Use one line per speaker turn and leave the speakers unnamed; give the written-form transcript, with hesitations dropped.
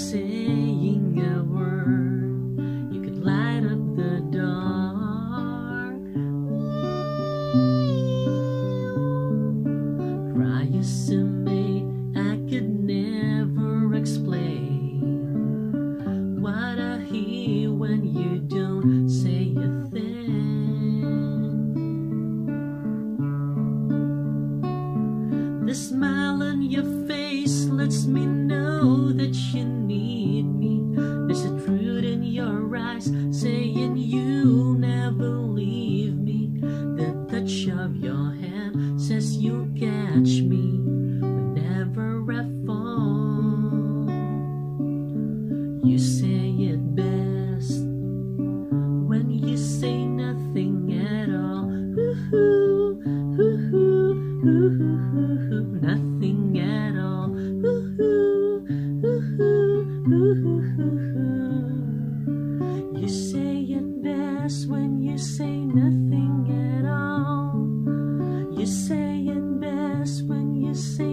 saying a word, you could light up the dark. Cry you to me, I could never explain what I hear when you don't say a thing. The smile on your face lets me know that you need me. There's a truth in your eyes saying you'll never leave me. The touch of your hand says you'll catch me whenever I fall. You say it best when you say nothing at all. Ooh, ooh, ooh, ooh, ooh, nothing at all. Ooh, ooh, ooh, ooh, ooh. You say it best when you say nothing at all. You say it best when you say